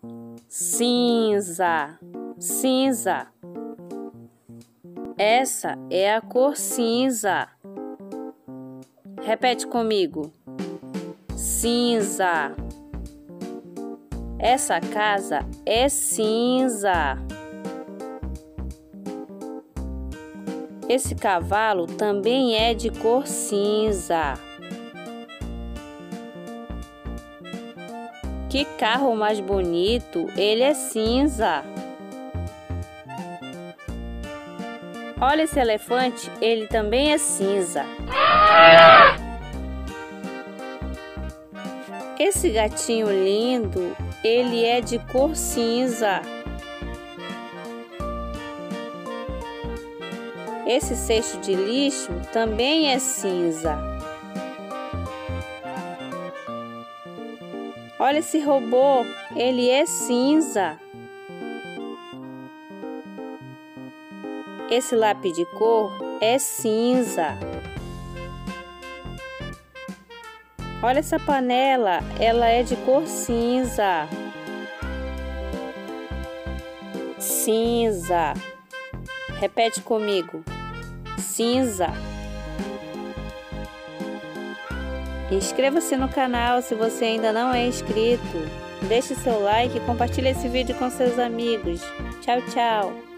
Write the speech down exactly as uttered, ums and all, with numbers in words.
cinza, cinza. Essa é a cor cinza. Repete comigo. Cinza. Essa casa é cinza. Esse cavalo também é de cor cinza. Que carro mais bonito, ele é cinza. Olha esse elefante, ele também é cinza. Esse gatinho lindo, ele é de cor cinza. Esse cesto de lixo também é cinza. Olha esse robô, ele é cinza. Esse lápis de cor é cinza. Olha essa panela, ela é de cor cinza. Cinza. Repete comigo. Cinza. Inscreva-se no canal se você ainda não é inscrito. Deixe seu like e compartilhe esse vídeo com seus amigos. Tchau, tchau.